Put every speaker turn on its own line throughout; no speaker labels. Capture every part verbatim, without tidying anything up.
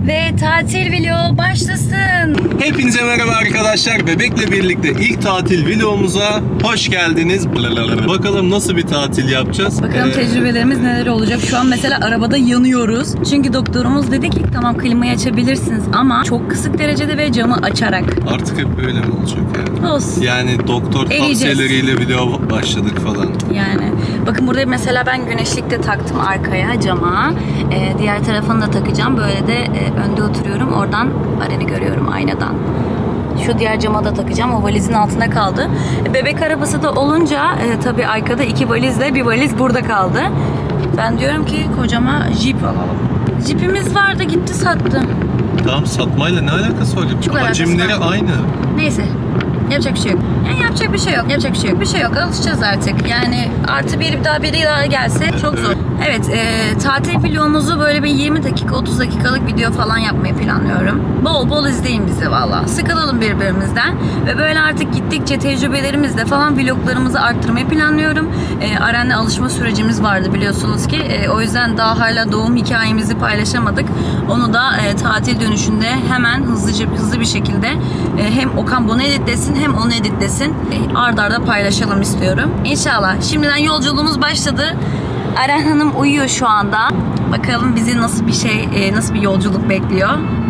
Ve tatil vlogu başlasın.
Hepinize merhaba arkadaşlar. Bebekle birlikte ilk tatil vlogumuza hoş geldiniz. Bakalım nasıl bir tatil yapacağız?
Bakalım ee... tecrübelerimiz neler olacak. Şu an mesela arabada yanıyoruz. Çünkü doktorumuz dedi ki tamam klimayı açabilirsiniz ama çok kısık derecede ve camı açarak.
Artık hep böyle mi olacak yani?
Olsun.
Yani doktor tavsiyeleriyle vlog başladık falan.
Yani bakın burada mesela ben güneşlik de taktım arkaya cama. Ee, diğer tarafını da takacağım. Böyle de e, önde oturuyorum. Oradan Aren'i görüyorum aynadan. Şu diğer cama da takacağım. O valizin altında kaldı. Bebek arabası da olunca e, tabii arkada iki valizle bir valiz burada kaldı. Ben diyorum ki kocama jip alalım. Jipimiz vardı gitti sattı.
Tamam satmayla ne alakası var? Çok hacimleri aynı.
Neyse. Yapacak bir şey yok. Yani yapacak bir şey yok. Yapacak bir şey yok. Bir şey yok. Alışacağız artık. Yani artı bir daha biri daha gelse çok zor. Evet. E, tatil vlogumuzu böyle bir yirmi dakika otuz dakikalık video falan yapmayı planlıyorum. Bol bol izleyin bizi valla. Sıkılalım birbirimizden. Ve böyle artık gittikçe tecrübelerimizle falan vloglarımızı arttırmayı planlıyorum. E, Aren'le alışma sürecimiz vardı biliyorsunuz ki. E, o yüzden daha hala doğum hikayemizi paylaşamadık. Onu da e, tatil dönüşünde hemen hızlıca hızlı bir şekilde e, hem Okan bunu editlesin hem onu editlesin. E, arda arda paylaşalım istiyorum. İnşallah. Şimdiden yolculuğumuz başladı. Aren Hanım uyuyor şu anda. Bakalım bizi nasıl bir şey, e, nasıl bir yolculuk bekliyor.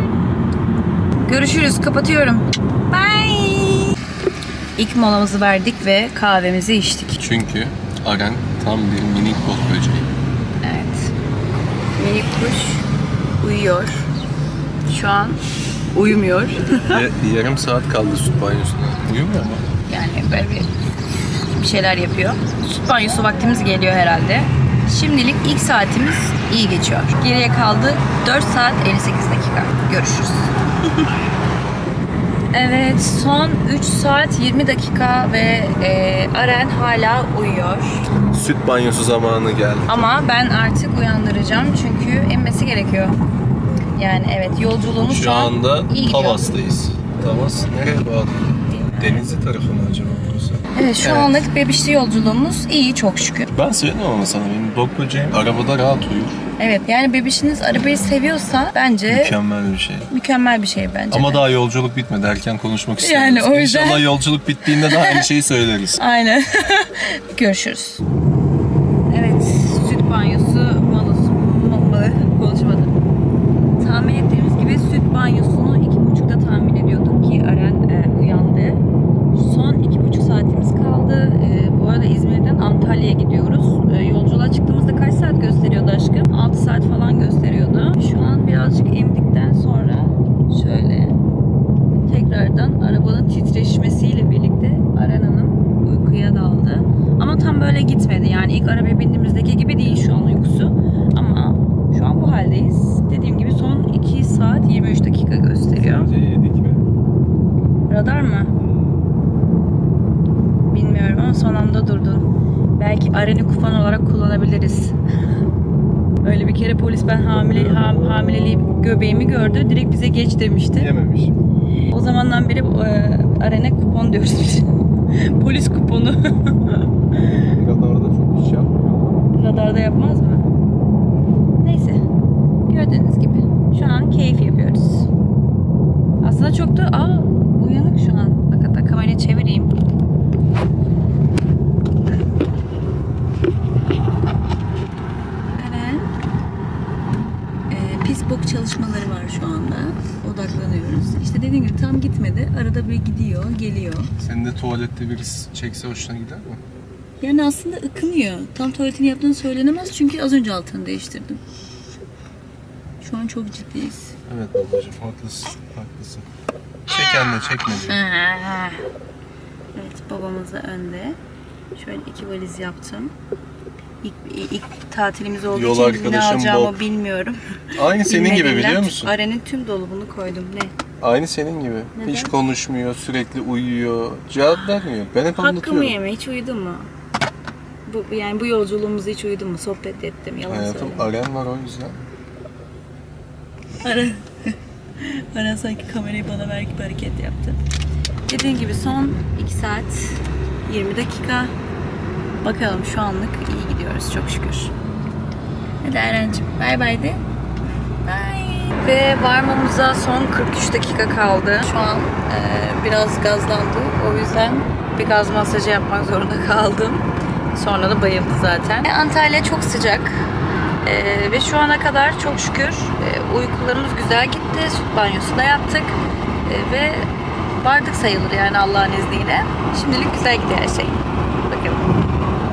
Görüşürüz. Kapatıyorum. Bye. İlk molamızı verdik ve kahvemizi içtik.
Çünkü Aren tam bir minik bot böceği.
Evet. Minik kuş uyuyor. Şu an uyumuyor.
e, yarım saat kaldı süt banyosuna. Uyumuyor mu?
Yani böyle bir, bir şeyler yapıyor. Süt banyosu vaktimiz geliyor herhalde. Şimdilik ilk saatimiz iyi geçiyor. Geriye kaldı dört saat elli sekiz dakika. Görüşürüz. Evet, son üç saat yirmi dakika ve e, Aren hala uyuyor.
Süt banyosu zamanı geldi.
Ama ben artık uyandıracağım çünkü emmesi gerekiyor. Yani evet, yolculuğumuz şu, şu an
anda
iyi gidiyor.
Tavas'tayız. Tavas nereye bağlı? Denizli tarafı mı acaba burası?
Evet, şu evet. Anlık bebişli yolculuğumuz iyi çok şükür.
Ben söyledim ama sana benim dog böceğim arabada rahat uyur.
Evet, yani bebişiniz arabayı seviyorsa bence
mükemmel bir şey.
Mükemmel bir şey bence.
Ama
de.
daha yolculuk bitmedi. Erken konuşmak istiyoruz.
Yani o yüzden...
İnşallah yolculuk bittiğinde daha aynı şeyi söyleriz.
Aynen. Görüşürüz. Evet, süt banyosu molası. Konuşmadım. Tahmin ettiğimiz gibi süt banyosunu iki buçukta tahmin ediyorduk ki Aren e, uyandı. Son iki buçuk saatimiz kaldı. E, bu arada İzmir'den Antalya'ya gidiyoruz. E, yolculuğa çıktığımızda kaç saat gösteriyordu aşkım? altı saat falan gösteriyordu. Şu an birazcık emdikten sonra şöyle tekrardan arabanın titreşmesiyle birlikte Aren Hanım uykuya daldı. Ama tam böyle gitmedi. Yani ilk arabaya bindiğimizdeki gibi değil şu an uykusu. Ama şu an bu haldeyiz. Dediğim gibi son iki saat yirmi üç dakika gösteriyor.
Yedik mi?
Radar mı? Bilmiyorum ama son anda durdun. Belki Aren'i kupon olarak kullanabiliriz. Öyle bir kere polis ben hamile ham, hamileliğim göbeğimi gördü. Direkt bize geç demişti.
Yememiş.
O zamandan beri e, Aren'e kupon diyoruz biz. Polis kuponu.
Radarda çok iş yapmıyor.
Radarda yapmaz mı? Neyse. Gördüğünüz gibi. Şu an keyif yapıyoruz. Aslında çok da aa uyanık şu an. Bak hatta kamerayı çevireyim. Aren. Ee, pis bok çalışmaları var şu anda. Odaklanıyoruz. İşte dediğim gibi tam gitmedi. Arada bir gidiyor, geliyor.
Senin de tuvalette birisi çekse hoşuna gider mi?
Yani aslında ıkınıyor. Tam tuvaletini yaptığını söylenemez çünkü az önce altını değiştirdim. Şu an çok ciddiyiz.
Evet babacığım haklısın, haklısın. Çek anne, çekme diyor.
Evet, babamız da önde. Şöyle iki valiz yaptım. İlk, ilk tatilimiz olduğu
Yol
için ne alacağımı Bob. bilmiyorum.
Aynı senin gibi biliyor musun?
Aren'in tüm dolabını koydum. Ne?
Aynı senin gibi. Neden? Hiç konuşmuyor, sürekli uyuyor, cevap vermiyor. Ben hep anlatıyorum.
Hakkımı yeme, hiç uyudun mu? Bu, yani bu yolculuğumuzda hiç uyudun mu? Sohbet ettim, yalan
Hayatım,
söyleme.
Aren var o yüzden.
Aren. Aren sanki kamerayı bana ver gibi hareket yaptı. Dediğim gibi son iki saat yirmi dakika. Bakalım şu anlık iyi gidiyoruz çok şükür. Hadi Eren'cim bay bay de. Bye. Ve varmamıza son kırk üç dakika kaldı. Şu an e, biraz gazlandı. O yüzden bir gaz masajı yapmak zorunda kaldım. Sonra da bayıldı zaten. Antalya çok sıcak. E, ve şu ana kadar çok şükür e, uykularımız güzel gitti. Süt banyosu da yaptık. E, ve vardık sayılır yani Allah'ın izniyle. Şimdilik güzel gidiyor her şey. Bakalım.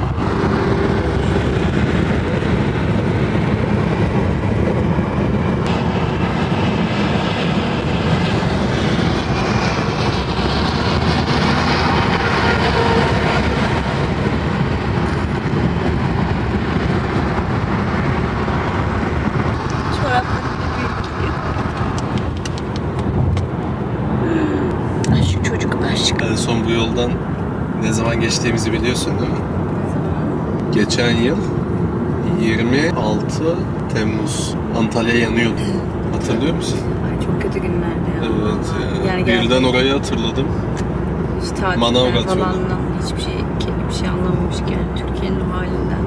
En son bu yoldan ne zaman geçtiğimizi biliyorsun değil mi? Geçen yıl yirmi altı Temmuz Antalya yanıyordu. Hatırlıyor musun?
Ay çok kötü günlerdi ya.
Evet ya.
Yani
birden orayı hatırladım.
Hiç tatilden falan hiçbir şey, bir şey anlamamışken yani Türkiye'nin halinden.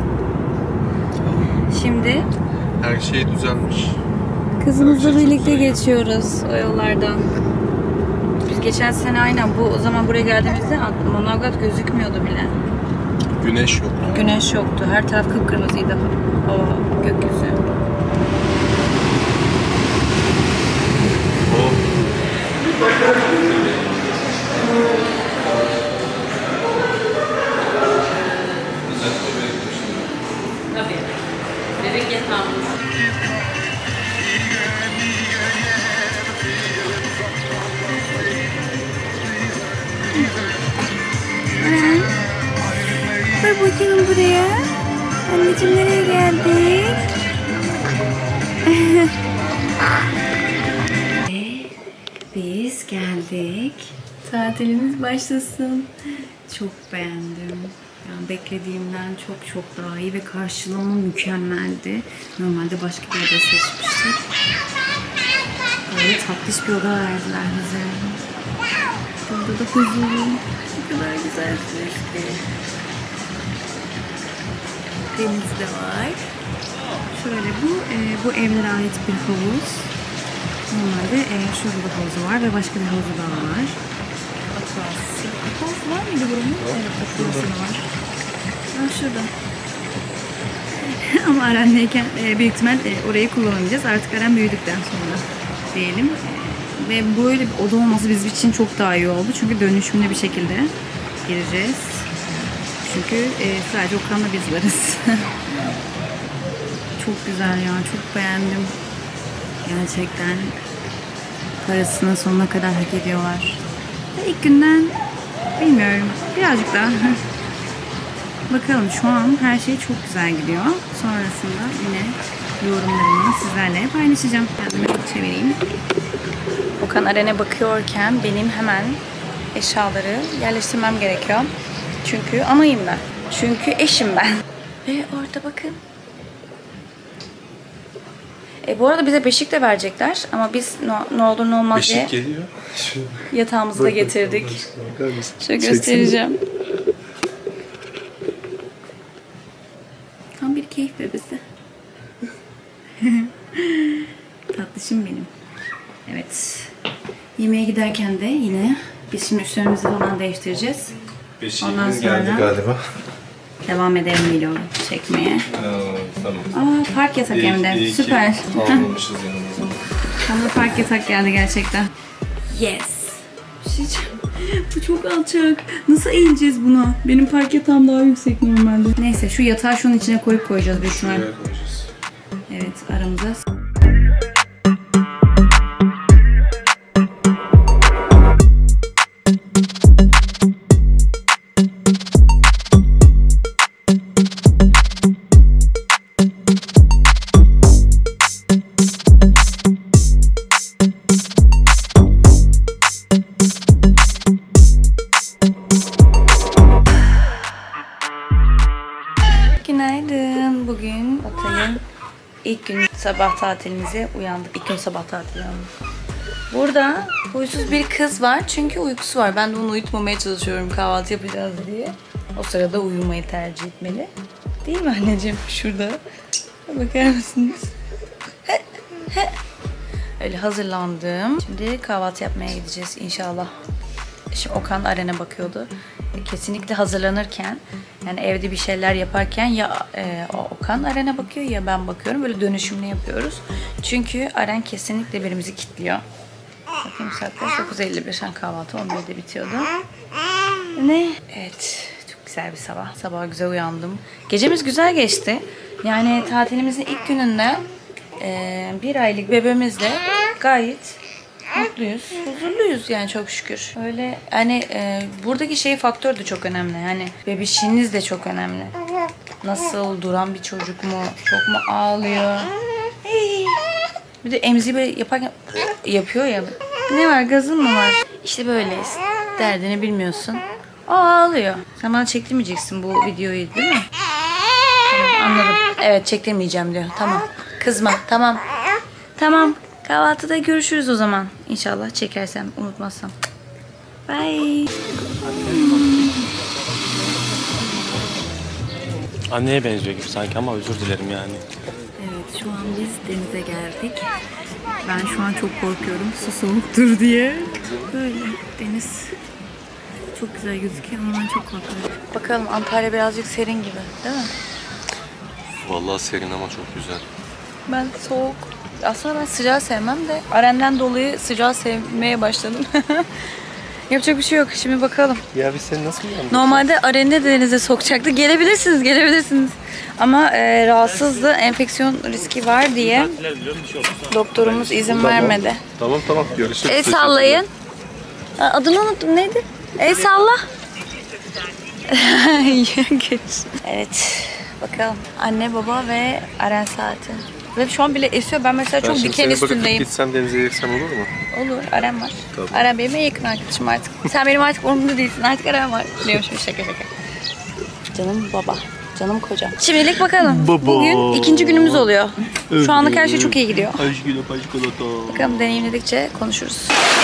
Şimdi
her şey düzelmiş.
kızımızla şey birlikte geçiyoruz o yollardan. Biz geçen sene aynen bu o zaman buraya geldiğimizde Manavgat gözükmüyordu bile.
Güneş yoktu.
Güneş yoktu. Her taraf kıpkırmızıydı. Hava, gökyüzü.
Oh.
Tabii. Bebek yatağımız. Bak bakalım buraya. Anneciğim nereye geldik? Biz geldik. Tatilimiz başlasın. Çok beğendim. Yani beklediğimden çok çok daha iyi ve karşılama mükemmeldi. Normalde başka bir oda seçmiştik. Böyle tatlış bir oda verdiler bize. Burada da huzurlu. Ne kadar güzel sürekli. Deniz de var. Şöyle bu e, bu evlere ait bir havuz. Normalde e, şurada da havuzu var ve başka bir havuzu daha var. Akvası. Akvası var mıydı buranın? Evet, akvası var. Ha şurada. Ama Aren'deyken e, büyük ihtimal e, orayı kullanamayacağız. Artık Aren büyüdükten sonra diyelim. E, ve böyle bir oda olması bizim için çok daha iyi oldu. Çünkü dönüşümlü bir şekilde gireceğiz. Çünkü e, sadece Okan'la biz varız. Çok güzel ya. Çok beğendim. Gerçekten parasını sonuna kadar hak ediyorlar. Ve ilk günden bilmiyorum. Birazcık daha bakalım, şu an her şey çok güzel gidiyor. Sonrasında yine yorumlarımı sizlerle paylaşacağım. Kendimi çevireyim. Okan Aren'e bakıyorken benim hemen eşyaları yerleştirmem gerekiyor. Çünkü anayım ben. Çünkü eşim ben. Ve orada bakın. E, bu arada bize beşik de verecekler ama biz no, ne olur ne olmaz
beşik
diye
geliyor.
yatağımızı da getirdik. Şöyle göstereceğim. Tam bir keyif bebesi. Tatlışım benim. Evet. Yemeğe giderken de yine biz şimdi üstlerimizi falan değiştireceğiz.
Beşiğimiz geldi galiba.
Devam edelim video çekmeye.
Aa, tamam.
Aa, park yatak hem de. Süper.
Almamışız yanımıza.
Tam da park yatak geldi gerçekten. Yes. Bir şey diyeceğim. Bu çok alçak. Nasıl eğileceğiz buna? Benim park yatağım daha yüksek normalde. Neyse şu yatağı şunun içine koyup koyacağız büyük ihtimal. Evet, aramıza. Günaydın. Bugün otelin ilk gün sabah tatilimize uyandık. İlk gün sabah tatili uyandık. Burada huysuz bir kız var çünkü uykusu var. Ben de onu uyutmamaya çalışıyorum kahvaltı yapacağız diye. O sırada uyumayı tercih etmeli. Değil mi anneciğim? Şurada. Bakar mısınız? Öyle hazırlandım. Şimdi kahvaltı yapmaya gideceğiz inşallah. Şimdi Okan Aren'e bakıyordu. Kesinlikle hazırlanırken, yani evde bir şeyler yaparken ya e, Okan Aren'e bakıyor ya ben bakıyorum. Böyle dönüşümlü yapıyoruz. Çünkü Aren kesinlikle birimizi kilitliyor. Bakayım saatler dokuz elli bir. Kahvaltı on birde bitiyordu. Ne? Evet. Çok güzel bir sabah. Sabah güzel uyandım. Gecemiz güzel geçti. Yani tatilimizin ilk gününde e, bir aylık bebeğimizle gayet mutluyuz, huzurluyuz yani çok şükür. Öyle hani e, buradaki şey faktör de çok önemli. Hani bebişiniz de çok önemli. Nasıl, duran bir çocuk mu, çok mu ağlıyor? Hey. Bir de emziği yaparken yapıyor ya. Ne var, gazın mı var? İşte böyleyiz. Derdini bilmiyorsun. O ağlıyor. Sen bana çektirmeyeceksin bu videoyu değil mi? Tamam, anladım. Evet, çektirmeyeceğim diyor. Tamam. Kızma. Tamam. Tamam. Kahvaltıda görüşürüz o zaman. İnşallah çekersem, unutmazsam. Bye.
Anneye benziyor gibi sanki ama özür dilerim yani.
Evet, şu an biz denize geldik. Ben şu an çok korkuyorum su soğuktur diye. Böyle deniz çok güzel gözüküyor ama ben çok korkuyorum. Bakalım, Antalya birazcık serin gibi değil mi?
Vallahi serin ama çok güzel.
Ben soğuk. Aslında ben sıcağı sevmem de Aren'den dolayı sıcağı sevmeye başladım. Yapacak bir şey yok. Şimdi bakalım.
Ya biz seni nasıl uyandırdık?
Normalde Aren'i de denize sokacaktı. Gelebilirsiniz, gelebilirsiniz. Ama e, rahatsızdı. Enfeksiyon riski var diye doktorumuz izin
Tamam.
vermedi.
Tamam tamam görüşürüz.
El sallayın. Adını unuttum. Neydi? El salla. Evet. Bakalım. Anne, baba ve Aren saati. Ve şu an bile esiyor. Ben mesela çok diken üstündeyim.
Gitsem denize girsem olur mu?
Olur. Aren var.
Tabii.
Aren benim en yakın arkadaşım artık. Sen benim artık umurumda değilsin. Artık Aren var. Biliyormuşum, şaka şaka. Canım baba. Canım kocam. Şimdilik bakalım.
Baba.
Bugün ikinci günümüz oluyor. Şu anlık her şey çok iyi gidiyor.
Aşkına paşkolata.
Bakalım, deneyimledikçe konuşuruz.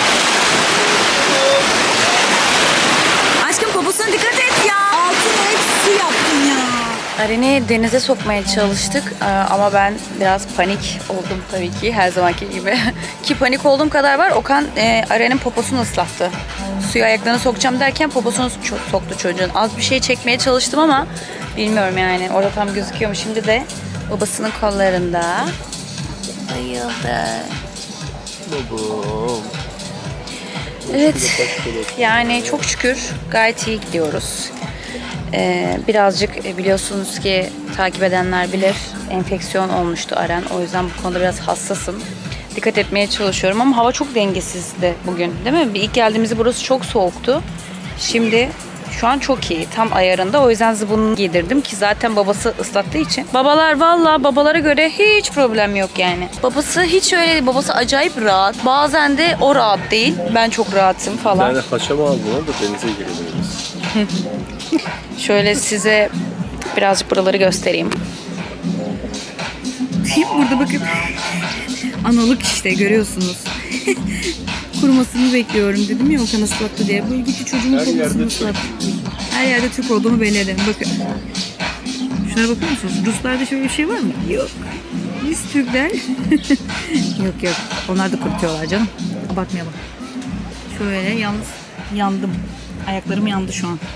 Aşkım, poposuna dikkat et ya.
Altına hep su yaptın ya.
Aren'i denize sokmaya çalıştık ama ben biraz panik oldum tabii ki, her zamanki gibi. Ki panik olduğum kadar var. Okan e, Aren'in poposunu ıslattı. Suya ayaklarını sokacağım derken poposunu soktu çocuğun. Az bir şey çekmeye çalıştım ama bilmiyorum yani. Orada tam gözüküyor mu? Şimdi de babasının kollarında. Bayıldı.
Babam.
Evet. Yani çok şükür gayet iyi gidiyoruz. Ee, birazcık biliyorsunuz ki, takip edenler bilir, enfeksiyon olmuştu Aren. O yüzden bu konuda biraz hassasım. Dikkat etmeye çalışıyorum ama hava çok dengesizdi bugün, değil mi? Bir ilk geldiğimizde burası çok soğuktu. Şimdi şu an çok iyi, tam ayarında. O yüzden zıbınını giydirdim ki zaten babası ıslattığı için. Babalar vallahi babalara göre hiç problem yok yani. Babası hiç öyle değil. Babası acayip rahat. Bazen de o rahat değil. Ben çok rahatım falan.
Yani haşama aldın da denize girebiliriz.
Şöyle size birazcık buraları göstereyim.
Burada bakın. Analık işte, görüyorsunuz. Kurumasını bekliyorum dedim ya, Okan ıslattı diye. Böyle gitti çocuğumun poposunu ıslattı. Her yerde Türk olduğumu belli ederim. Bakın. Şuna bakar mısınız? Ruslarda şöyle bir şey var mı? Yok. Biz Türkler. Yok yok. Onlar da kurutuyorlar canım. Abartmayalım. Şöyle yalnız yandım. Ayaklarım yandı şu an.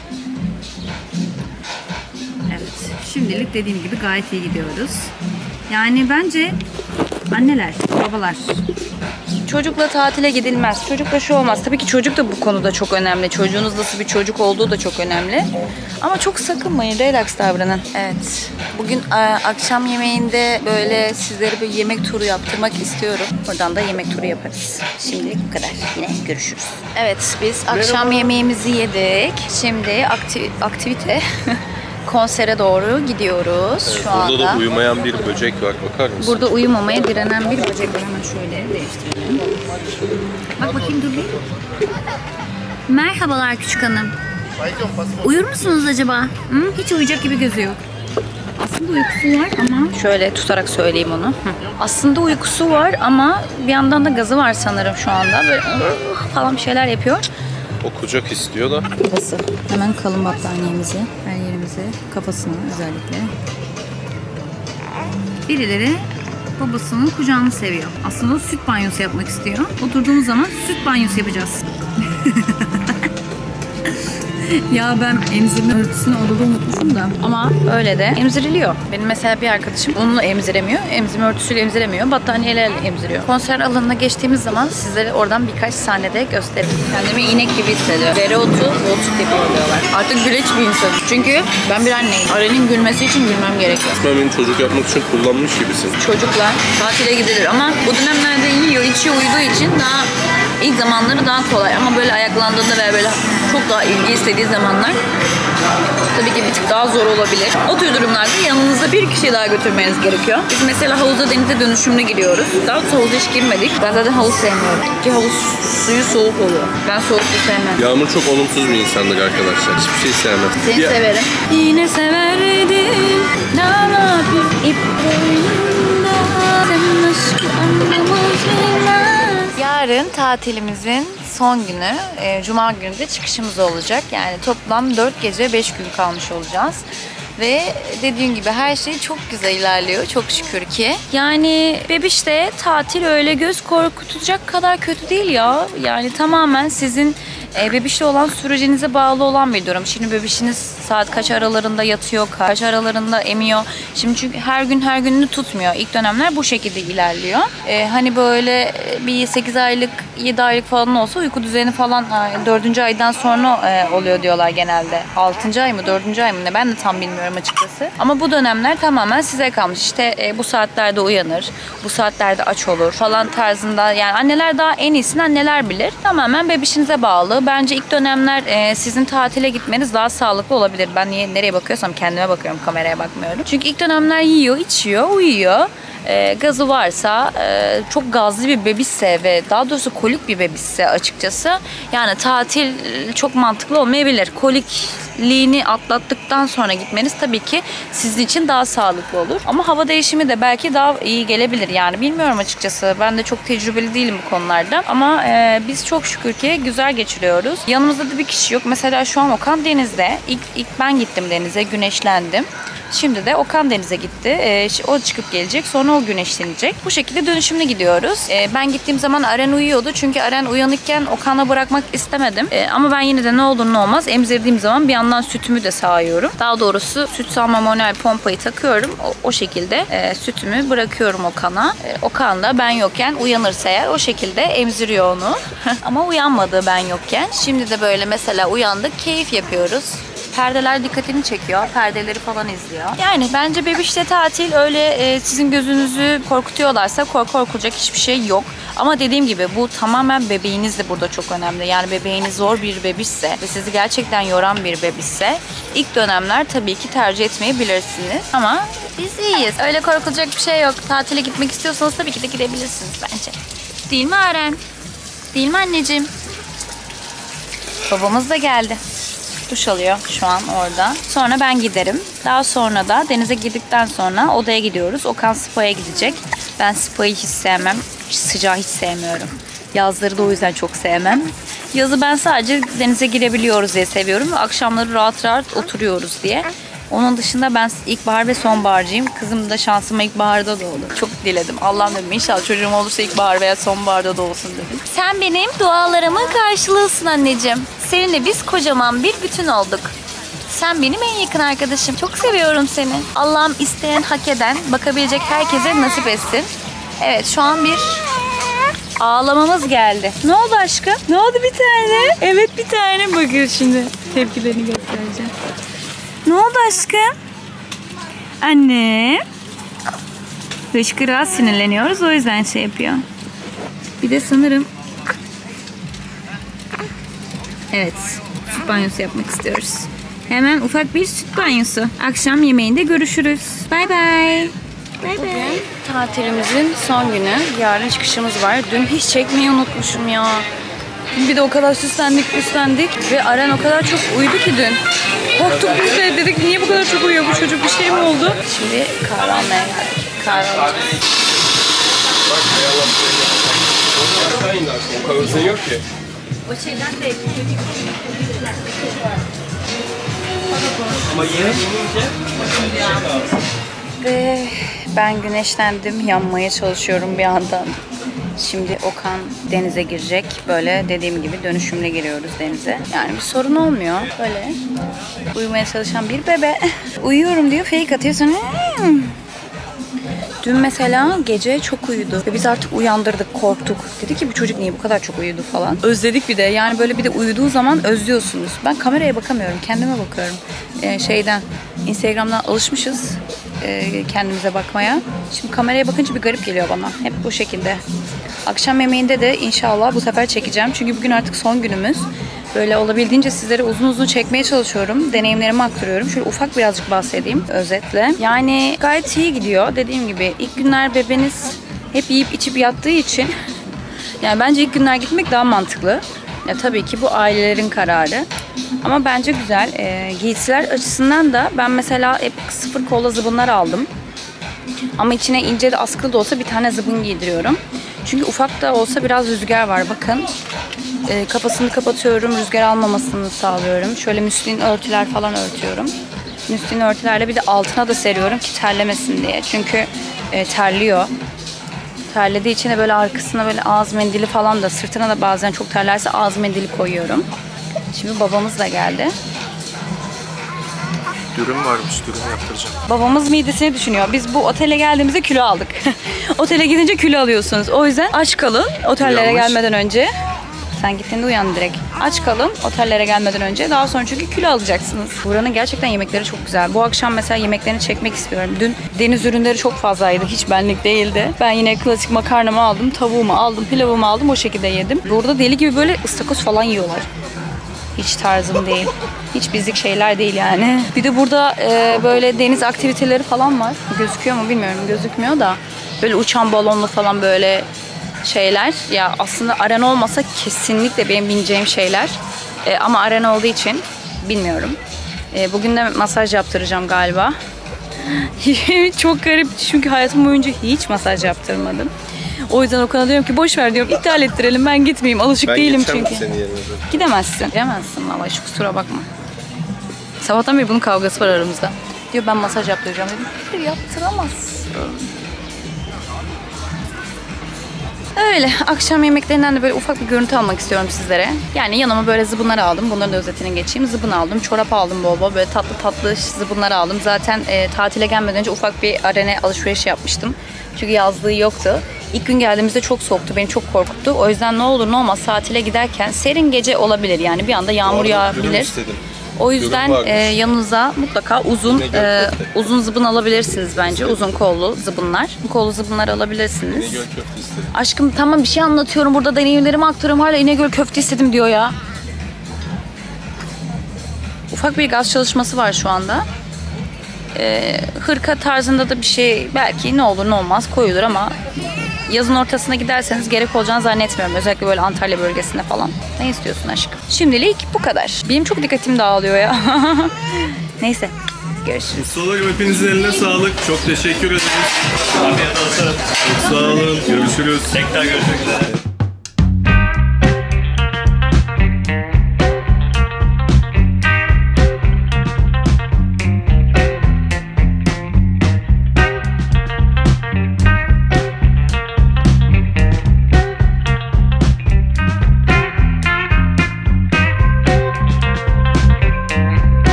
Evet. Şimdilik dediğim gibi gayet iyi gidiyoruz. Yani bence anneler, babalar.
Çocukla tatile gidilmez. Çocukla şu olmaz. Tabii ki çocuk da bu konuda çok önemli. Çocuğunuz nasıl bir çocuk olduğu da çok önemli. Ama çok sakınmayın. Relax davranın. Evet. Bugün e, akşam yemeğinde böyle sizlere bir yemek turu yaptırmak istiyorum. Buradan da yemek turu yaparız. Şimdilik bu kadar. Yine görüşürüz. Evet, biz akşam Merhaba. yemeğimizi yedik. Şimdi akti aktivite konsere doğru gidiyoruz
Evet,
şu
burada
anda.
da uyumayan bir böcek var, bakar mısın?
Burada uyumamaya direnen bir böcek var. Hemen şöyle değiştirelim. Bak bakayım, dur bir. Merhabalar küçük hanım. Uyur musunuz acaba? Hı? Hiç uyuyacak gibi gözü yok. Aslında uykusu var ama... Şöyle tutarak söyleyeyim onu. Hı. Aslında uykusu var ama bir yandan da gazı var sanırım şu anda. Böyle falan bir şeyler yapıyor.
O kucak istiyor da.
Babası. Hemen kalın battaniyemizi, her yerimizi, kafasına özellikle. Birileri
babasının kucağını seviyor. Aslında o süt banyosu yapmak istiyor. Oturduğumuz zaman süt banyosu yapacağız. Ya ben emzirme örtüsünü odada unutmuşum da. Ama öyle de emziriliyor. Benim mesela bir arkadaşım onunla emziremiyor. Emzirme örtüsüyle emziremiyor. Battaniyelerle emziriyor. Konser alanına geçtiğimiz zaman sizlere oradan birkaç sahnede göstereyim. Kendimi inek gibi hissediyorum. Dereotu, bolçuk yapıyor diyorlar. Artık güleç bir insanım. Çünkü ben bir anneyim. Aren'in gülmesi için gülmem gerekiyor.
Sen beni çocuk yapmak için kullanmış gibisin.
Çocuklar tatile gidilir ama bu dönemlerde yiyor, içiyor, uyuduğu için daha ilk zamanları daha kolay. Ama böyle ayaklandığında ve böyle çok daha ilgi istediği zamanlar tabii ki bir tık daha zor olabilir. O tür durumlarda yanınızda bir kişi daha götürmeniz gerekiyor. Biz mesela havuza, denize dönüşümlü giriyoruz. Daha doğrusu havuza hiç girmedik. Ben zaten havuz sevmiyorum. Çünkü havuz suyu soğuk oluyor. Ben soğuk su sevmem.
Yağmur çok olumsuz bir insandır arkadaşlar. Hiçbir şey sevmez.
Seni
Ya-
severim. Yine severdim. Ne yapayım? İp boyunda. Senin aşkı anlamaz bilmez. Yarın tatilimizin son günü, e, Cuma günü de çıkışımız olacak. Yani toplam dört gece beş gün kalmış olacağız. Ve dediğim gibi her şey çok güzel ilerliyor. Çok şükür ki. Yani bebişte tatil öyle göz korkutacak kadar kötü değil ya. Yani tamamen sizin e, bebişle olan sürecinize bağlı olan bir durum. Şimdi bebişiniz saat kaç aralarında yatıyor, kaç aralarında emiyor. Şimdi çünkü her gün her gününü tutmuyor. İlk dönemler bu şekilde ilerliyor. E, hani böyle bir sekiz aylık, yedi aylık falan olsa uyku düzeni falan dördüncü aydan sonra e, oluyor diyorlar genelde. altıncı ay mı, dördüncü ay mı ne, ben de tam bilmiyorum açıkçası. Ama bu dönemler tamamen size kalmış. İşte e, bu saatlerde uyanır, bu saatlerde aç olur falan tarzında. Yani anneler daha en iyisini anneler bilir. Tamamen bebişinize bağlı. Bence ilk dönemler e, sizin tatile gitmeniz daha sağlıklı olabilir. Ben niye, nereye bakıyorsam kendime bakıyorum, kameraya bakmıyorum. Çünkü ilk dönemler yiyor, içiyor, uyuyor. E, gazı varsa, e, çok gazlı bir bebişse ve daha doğrusu kolik bir bebişse açıkçası yani tatil çok mantıklı olmayabilir. Kolikliğini atlattıktan sonra gitmeniz tabii ki sizin için daha sağlıklı olur. Ama hava değişimi de belki daha iyi gelebilir. Yani bilmiyorum açıkçası. Ben de çok tecrübeli değilim bu konularda. Ama e, biz çok şükür ki güzel geçiriyoruz. Yanımızda da bir kişi yok. Mesela şu an Okan denizde. İlk, ilk ben gittim denize, güneşlendim. Şimdi de Okan denize gitti. Ee, o çıkıp gelecek. Sonra o güneşlenecek. Bu şekilde dönüşümlü gidiyoruz. Ee, ben gittiğim zaman Aren uyuyordu. Çünkü Aren uyanıkken Okan'la bırakmak istemedim. Ee, ama ben yine de ne olur ne olmaz emzirdiğim zaman bir yandan sütümü de sağıyorum. Daha doğrusu süt sağma manuel pompayı takıyorum. O, o şekilde e, sütümü bırakıyorum Okan'a. E, Okan da ben yokken uyanırsa eğer o şekilde emziriyor onu. Ama uyanmadı ben yokken. Şimdi de böyle mesela uyandık. Keyif yapıyoruz. Perdeler dikkatini çekiyor. Perdeleri falan izliyor. Yani bence bebişte tatil öyle e, sizin gözünüzü korkutuyorlarsa kork korkulacak hiçbir şey yok. Ama dediğim gibi bu tamamen bebeğiniz de burada çok önemli. Yani bebeğiniz zor bir bebişse ve sizi gerçekten yoran bir bebişse ilk dönemler tabii ki tercih etmeyebilirsiniz. Ama biz iyiyiz. Öyle korkulacak bir şey yok. Tatile gitmek istiyorsanız tabii ki de gidebilirsiniz bence. Değil mi Aren? Değil mi anneciğim? Babamız da geldi. Duş alıyor şu an orada. Sonra ben giderim. Daha sonra da denize girdikten sonra odaya gidiyoruz. Okan spa'ya gidecek. Ben spa'yı hiç sevmem. Sıcağı hiç sevmiyorum. Yazları da o yüzden çok sevmem. Yazı ben sadece denize girebiliyoruz diye seviyorum. Akşamları rahat rahat oturuyoruz diye. Onun dışında ben ilkbahar ve sonbaharcıyım. Kızım da şansıma ilkbaharda doğdu. Çok diledim. Allah'ım dedim inşallah çocuğum olursa ilkbahar veya sonbaharda doğsun dedim. Sen benim dualarımın karşılığısın anneciğim. Seninle biz kocaman bir bütün olduk. Sen benim en yakın arkadaşım. Çok seviyorum seni. Allah'ım isteyen, hak eden, bakabilecek herkese nasip etsin. Evet şu an bir ağlamamız geldi. Ne oldu aşkım? Ne oldu bir tane? Evet bir tane. Bakın şimdi tepkilerini göstereceğim. Ne oldu aşkım? Anne. Hışkırığa sinirleniyoruz o yüzden şey yapıyor. Bir de sanırım evet süt banyosu yapmak istiyoruz. Hemen ufak bir süt banyosu. Akşam yemeğinde görüşürüz. Bay bay. Bay bay. Tatilimizin son günü. Yarın çıkışımız var. Dün hiç çekmeyi unutmuşum ya. Bir de o kadar süslendik püslendik ve Aren o kadar çok uyudu ki dün. Korktuk biz de dedik niye bu kadar çok uyuyor bu çocuk, bir şey mi oldu? Şimdi kahve almaya geldik. Kahve alacağız.
O kahve yok ki.
O şeyden de
Ama yine
Ve
Ben güneşlendim. Yanmaya çalışıyorum bir yandan. Şimdi Okan denize girecek. Böyle dediğim gibi dönüşümle giriyoruz denize. Yani bir sorun olmuyor. Böyle uyumaya çalışan bir bebe. Uyuyorum diyor, fake atıyor sonra. Hmm. Dün mesela gece çok uyudu ve biz artık uyandırdık, korktuk. Dedi ki bu çocuk niye bu kadar çok uyudu falan. Özledik bir de. Yani böyle bir de uyuduğu zaman özlüyorsunuz. Ben kameraya bakamıyorum, kendime bakıyorum. Ee, şeyden, Instagram'dan alışmışız e, kendimize bakmaya. Şimdi kameraya bakınca bir garip geliyor bana. Hep bu şekilde. Akşam yemeğinde de inşallah bu sefer çekeceğim. Çünkü bugün artık son günümüz. Böyle olabildiğince sizlere uzun uzun çekmeye çalışıyorum. Deneyimlerimi aktarıyorum. Şöyle ufak birazcık bahsedeyim özetle. Yani gayet iyi gidiyor. Dediğim gibi ilk günler bebeniz hep yiyip içip yattığı için yani bence ilk günler gitmek daha mantıklı. Ya tabii ki bu ailelerin kararı. Ama bence güzel. E, giysiler açısından da ben mesela hep sıfır kolla zıbınlar aldım. Ama içine ince de askılı da olsa bir tane zıbın giydiriyorum. Çünkü ufak da olsa biraz rüzgar var. Bakın. E, kafasını kapatıyorum. Rüzgar almamasını sağlıyorum. Şöyle müslin örtüler falan örtüyorum. Müslin örtülerle bir de altına da seriyorum ki terlemesin diye. Çünkü e, terliyor. Terlediği için de böyle arkasına böyle ağız mendili falan da, sırtına da bazen çok terlerse ağız mendili koyuyorum. Şimdi babamız da geldi.
Dürüm varmış, dürüm yaptıracağım.
Babamız midesini düşünüyor. Biz bu otele geldiğimizde kilo aldık. Otele gidince kilo alıyorsunuz. O yüzden aç kalın otellere
Uyanmış.
gelmeden önce. Sen gittiğinde uyan direkt. Aç kalın otellere gelmeden önce. Daha sonra çünkü kilo alacaksınız. Buranın gerçekten yemekleri çok güzel. Bu akşam mesela yemeklerini çekmek istiyorum. Dün deniz ürünleri çok fazlaydı. Hiç benlik değildi. Ben yine klasik makarnamı aldım, tavuğumu aldım, pilavımı aldım. O şekilde yedim. Burada deli gibi böyle ıstakoz falan yiyorlar. Hiç tarzım değil. Hiç bizlik şeyler değil yani. Bir de burada e, böyle deniz aktiviteleri falan var. Gözüküyor mu bilmiyorum. Gözükmüyor da. Böyle uçan balonlu falan böyle şeyler. Ya aslında arena olmasa kesinlikle benim bineceğim şeyler. E, ama arena olduğu için bilmiyorum. E, bugün de masaj yaptıracağım galiba. Çok garip çünkü hayatım boyunca hiç masaj yaptırmadım. O yüzden Okan'a diyorum ki boş ver diyorum, iptal ettirelim, ben gitmeyeyim, alışık
ben
değilim
çünkü.
çünkü.
Senin yerine.
Gidemezsin. Gidemezsin valla, hiç kusura bakma. Sabahtan beri bunun kavgası var aramızda. Diyor ben masaj yaptıracağım dedim. Hayır yaptıramazsın. Öyle. Akşam yemeklerinden de böyle ufak bir görüntü almak istiyorum sizlere. Yani yanıma böyle zıbınlar aldım. Bunların da özetini geçeyim. Zıbın aldım. Çorap aldım bol bol. Böyle tatlı tatlı zıbınlar aldım. Zaten e, tatile gelmeden önce ufak bir arena alışveriş yapmıştım. Çünkü yazlığı yoktu. İlk gün geldiğimizde çok soğuktu. Beni çok korkuttu. O yüzden ne olur ne olmaz tatile giderken serin gece olabilir. Yani bir anda yağmur yağabilir. O yüzden e, yanınıza mutlaka uzun e, uzun zıbın alabilirsiniz bence. Uzun kollu zıbınlar. Kollu zıbınlar alabilirsiniz.
İnegöl köfte istedim.
Aşkım tamam bir şey anlatıyorum. Burada deneyimlerimi aktarıyorum. Hala İnegöl köfte istedim diyor ya. Ufak bir gaz çalışması var şu anda. E, hırka tarzında da bir şey belki ne olur ne olmaz koyulur ama yazın ortasına giderseniz gerek olacağını zannetmiyorum. Özellikle böyle Antalya bölgesinde falan. Ne istiyorsun aşkım? Şimdilik bu kadar. Benim çok dikkatim dağılıyor ya. Neyse. Görüşürüz.
Ustalarım hepinizin eline sağlık. Çok teşekkür ederiz.
Afiyet olsun.
Çok sağ olun. Görüşürüz.
Tekrar görüşmek üzere.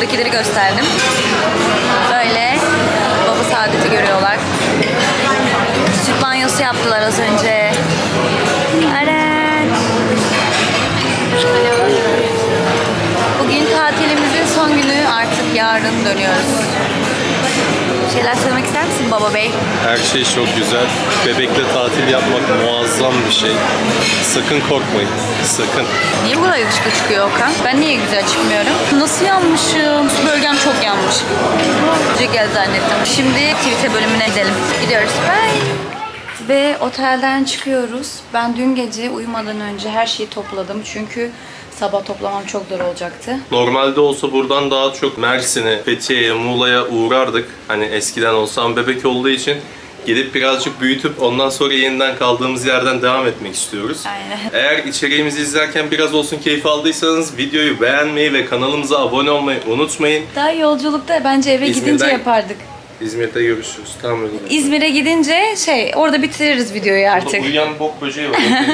buradakileri gösterdim. Böyle baba Saadet'i görüyorlar. Süt banyosu yaptılar az önce. Aren. Bugün tatilimizin son günü, artık yarın dönüyoruz. Bir şeyler söylemek ister misin baba bey?
Her şey çok güzel. Bebekle tatil yapmak muazzam bir şey. Sakın korkmayın. Sakın.
Niye bu kadar yakışıklı çıkıyor Okan? Ben niye güzel çıkmıyorum? Nasıl yanmışım? Su bölgem çok yanmış. Gece gel zannettim. Şimdi aktivite bölümüne gidelim. Gidiyoruz. Bye. Ve otelden çıkıyoruz. Ben dün gece uyumadan önce her şeyi topladım. Çünkü sabah toplamam çok zor olacaktı.
Normalde olsa buradan daha çok Mersin'e, Fethiye'ye, Muğla'ya uğrardık. Hani eskiden olsam bebek olduğu için gidip birazcık büyütüp ondan sonra yeniden kaldığımız yerden devam etmek istiyoruz.
Aynen.
Eğer içeriğimizi izlerken biraz olsun keyif aldıysanız videoyu beğenmeyi ve kanalımıza abone olmayı unutmayın.
Daha yolculukta bence eve
İzmir'den-
gidince yapardık.
İzmir'de görüşürüz. Tamam öyle.
İzmir'e gidince şey orada bitiririz videoyu artık.
Uyuyan bok böceği var.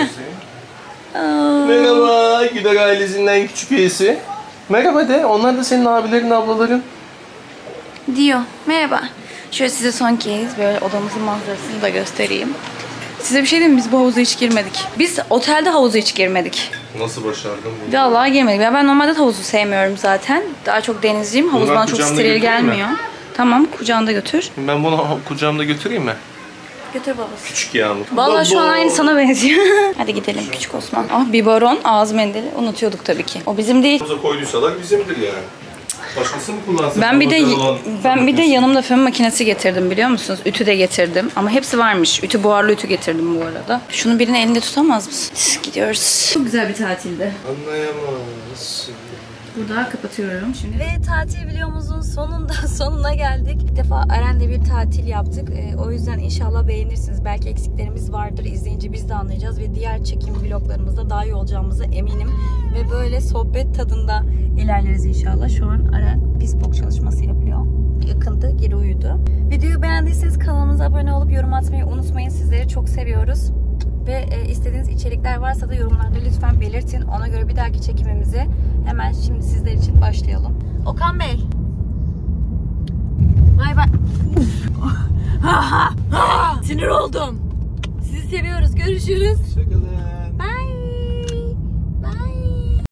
Merhaba Güler ailesinden küçük üyesi. Merhaba de. Onlar da senin abilerin, ablaların.
Diyor. Merhaba. Şöyle size son kez böyle odamızın manzarasını da göstereyim. Size bir şey diyeyim mi? Biz bu havuza hiç girmedik. Biz otelde havuza hiç girmedik.
Nasıl başardın bunu?
Vallahi girmedik. Ya ben normalde de havuzu sevmiyorum zaten. Daha çok denizciyim. Havuz
Bunu ben
bana çok
kucağımda
steril
götüreyim mi?
gelmiyor. Tamam, kucağında götür.
Ben bunu kucağımda götüreyim mi?
Götür babası.
Küçük Yağmur.
Vallahi şu an aynı sana benziyor. Hadi gidelim küçük Osman. Ah, biberon, ağız mendili unutuyorduk tabii ki. O bizim değil.
Havuza koyduysalar bizimdir yani. Başkası mı kullansın?
Ben bir de
Havuzda olan-
ben bir de yanımda fön makinesi getirdim, biliyor musunuz? Ütü de getirdim. Ama hepsi varmış. Ütü, buharlı ütü getirdim bu arada. Şunu birinin elinde tutamaz mısın? Gidiyoruz. Çok güzel bir tatildi.
Anlayamazsın.
Burada kapatıyorum şimdi. Ve tatil videomuzun sonunda sonuna geldik. İlk defa Eren'le bir tatil yaptık. Ee, o yüzden inşallah beğenirsiniz. Belki eksiklerimiz vardır. İzleyince biz de anlayacağız ve diğer çekim vloglarımızda daha iyi olacağımıza eminim. Ve böyle sohbet tadında ilerleriz inşallah. Şu an Eren pispok çalışması yapıyor. Yakındı, geri uyudu. Videoyu beğendiyseniz kanalımıza abone olup yorum atmayı unutmayın. Sizleri çok seviyoruz. Ve e, istediğiniz içerikler varsa da yorumlarda lütfen belirtin. Ona göre bir dahaki çekimimizi hemen şimdi sizler için başlayalım. Okan Bey. Bay bay. Sinir oldum. Sizi seviyoruz. Görüşürüz.
Şakalar.